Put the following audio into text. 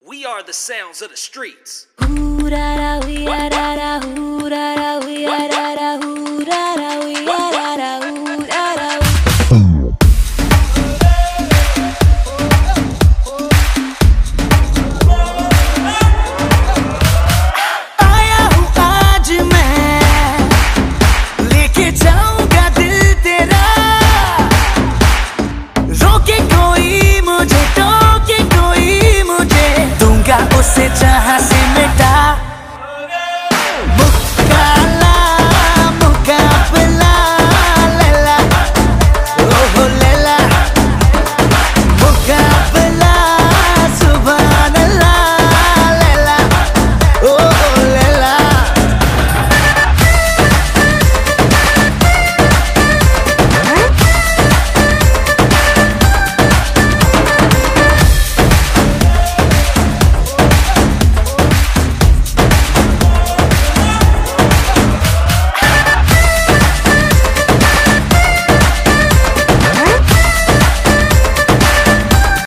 We are the sounds of the streets. Ooh da da, we da da da, ooh da da.